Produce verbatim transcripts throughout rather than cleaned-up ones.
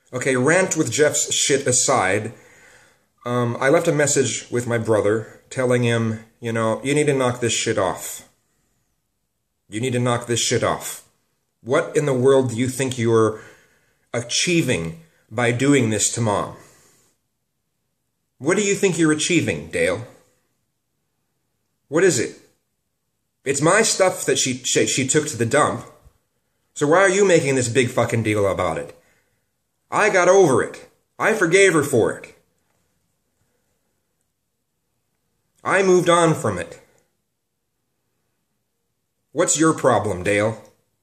Okay, rant with Jeff's shit aside, um, I left a message with my brother telling him, you know, you need to knock this shit off. You need to knock this shit off. What in the world do you think you're achieving by doing this to Mom? What do you think you're achieving, Dale? What is it? It's my stuff that she, she, she took to the dump. So why are you making this big fucking deal about it? I got over it. I forgave her for it. I moved on from it. What's your problem, Dale?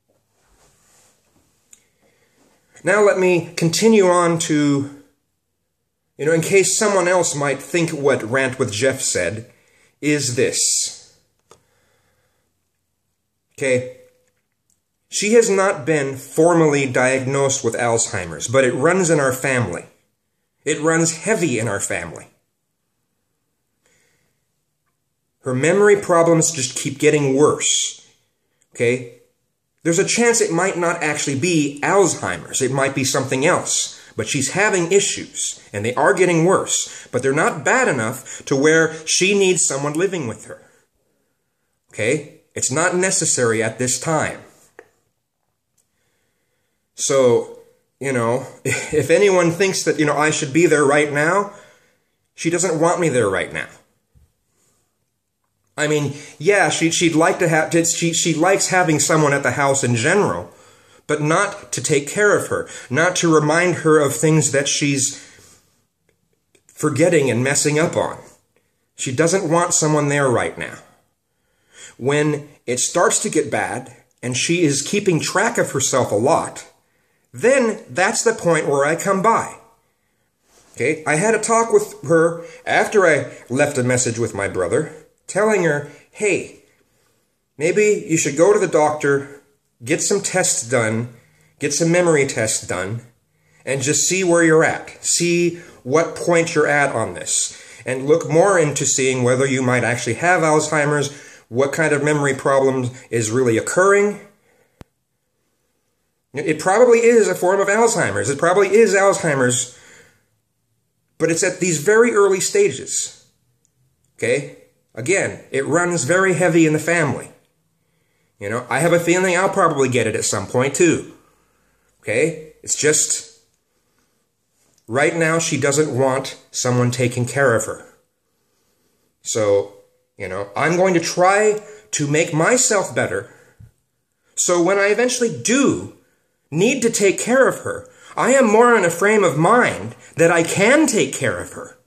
Now let me continue on to, you know, in case someone else might think what Rant with Jeff said, is this. Okay. She has not been formally diagnosed with Alzheimer's, but it runs in our family. It runs heavy in our family. Her memory problems just keep getting worse. Okay? There's a chance it might not actually be Alzheimer's. It might be something else. But she's having issues, and they are getting worse. But they're not bad enough to where she needs someone living with her. Okay? It's not necessary at this time. So, you know, if anyone thinks that, you know, I should be there right now, she doesn't want me there right now. I mean, yeah, she, she'd like to have, she, she likes having someone at the house in general, but not to take care of her, not to remind her of things that she's forgetting and messing up on. She doesn't want someone there right now. When it starts to get bad, and she is keeping track of herself a lot, then that's the point where I come by. Okay, I had a talk with her after I left a message with my brother, telling her, hey, maybe you should go to the doctor, get some tests done, get some memory tests done, and just see where you're at. See what point you're at on this. And look more into seeing whether you might actually have Alzheimer's, what kind of memory problem is really occurring. It probably is a form of Alzheimer's. It probably is Alzheimer's, but it's at these very early stages. Okay? Again, it runs very heavy in the family. You know, I have a feeling I'll probably get it at some point too. Okay? It's just, right now she doesn't want someone taking care of her. So, you know, I'm going to try to make myself better, so when I eventually do need to take care of her, I am more in a frame of mind that I can take care of her.